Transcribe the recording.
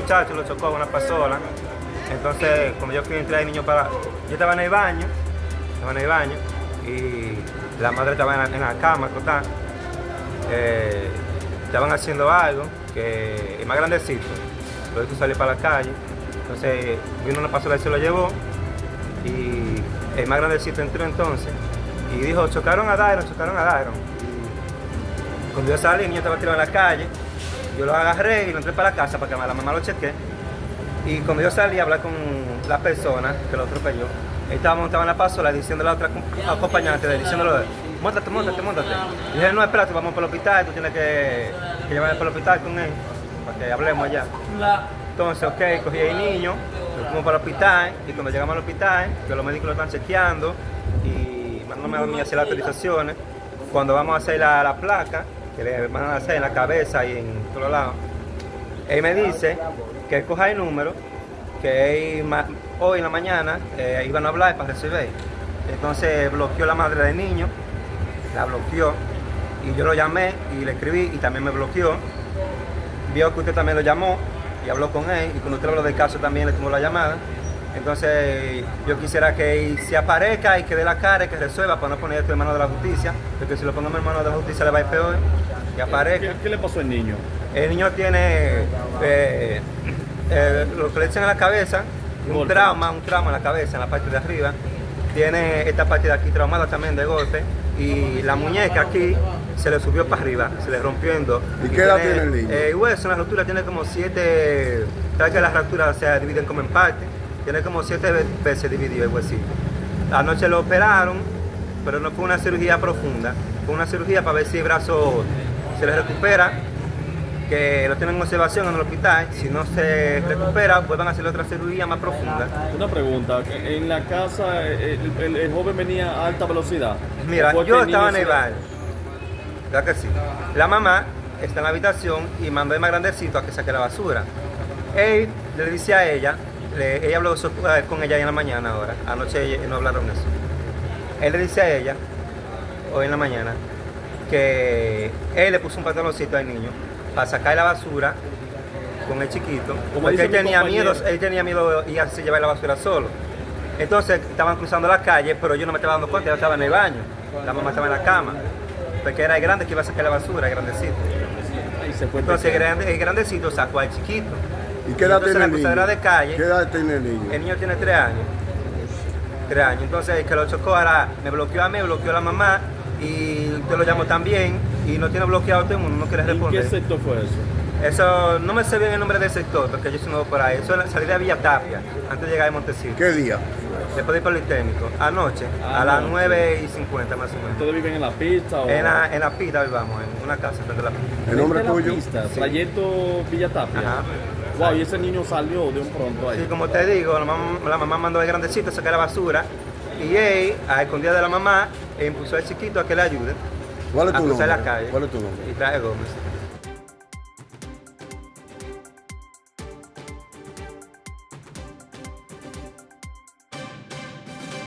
muchacho lo chocó una persona. Entonces, cuando yo fui a entrar el niño yo estaba en el baño, y la madre estaba en la cama, total. Estaban haciendo algo que es más grandecito, lo hizo salir para la calle. Entonces vino una pasola y se lo llevó, y el más grandecito entró entonces y dijo, chocaron a Dairon. Y cuando yo salí, el niño estaba tirado en la calle, yo lo agarré y lo entré para la casa para que la mamá lo chequee. Y cuando yo salí a hablar con la persona que lo atropelló, él estaba montado en la pasola diciéndole a la otra acompañante, diciéndole, móntate. Y dije, no, espérate, vamos para el hospital, tú tienes que llevarme para el hospital con él, para que hablemos allá. Entonces, ok, cogí el niño, lo fuimos para el hospital, y cuando llegamos al hospital, que los médicos lo están chequeando y mandándome a mí a hacer las autorizaciones, cuando vamos a hacer la placa, que le van a hacer en la cabeza y en todos lados, él me dice que él coja el número, que él, hoy en la mañana iban a hablar para resolver. Entonces bloqueó la madre del niño, la bloqueó, y yo lo llamé y le escribí y también me bloqueó. Vio que usted también lo llamó y habló con él, y cuando usted habló del caso también le tomó la llamada. Entonces yo quisiera que él se aparezca y que dé la cara y que resuelva para no poner esto en manos de la justicia, porque si lo ponemos en manos de la justicia le va a ir peor. Que aparezca. ¿Qué le pasó al niño? El niño tiene lo que le echan en la cabeza, un trauma en la cabeza, en la parte de arriba. Tiene esta parte de aquí traumada también de golpe, y la muñeca aquí se le subió para arriba, se le rompió en dos. ¿Y qué edad tiene el niño? El hueso en la ruptura tiene como 7, tal que las rupturas se dividen como en partes, tiene como 7 veces dividido el huesito. Anoche lo operaron, pero no fue una cirugía profunda, fue una cirugía para ver si el brazo se le recupera, que lo tienen en observación en el hospital. Si no se recupera, vuelvan a hacer otra cirugía más profunda. Una pregunta, en la casa el joven venía a alta velocidad. Mira, yo estaba en el baño, ¿verdad que sí? La mamá está en la habitación y mandó el más grandecito a que saque la basura. Él le dice a ella, ella habló con ella en la mañana ahora, anoche no hablaron eso. Él le dice a ella, hoy en la mañana, que él le puso un pantaloncito al niño para sacar la basura con el chiquito, porque él tenía miedo y así llevar la basura solo. Entonces estaban cruzando la calle, pero yo no me estaba dando cuenta, yo estaba en el baño, la mamá estaba en la cama, porque era el grande que iba a sacar la basura, el grandecito. Entonces el grandecito sacó al chiquito. ¿Y qué edad tiene el niño? ¿Qué edad tiene el niño? El niño tiene 3 años. 3 años. Entonces el que lo chocó ahora me bloqueó a mí, bloqueó a la mamá, y usted lo llamó también, y no tiene bloqueado todo el mundo, no quiere responder. ¿En qué sector fue eso? Eso, no me sé bien el nombre del sector, porque yo soy nuevo por ahí. Eso es la salida de Villa Tapia, antes de llegar a Montecito. ¿Qué día? Después del Politécnico, anoche, a las 9:50 más o menos. ¿Ustedes viven en la pista? O... En la pista vivamos, en una casa frente a la pista. ¿El nombre tuyo? Pista, sí. Trayecto Villa Tapia. Ajá. Wow, y ese niño salió de un pronto ahí. Sí, como te digo, la mamá mandó al grandecito a sacar la basura, y él, a escondida de la mamá, impulsó al chiquito a que le ayude. ¿Cuál es tu nombre? La calle. ¿Cuál es tu nombre? Israel Gómez.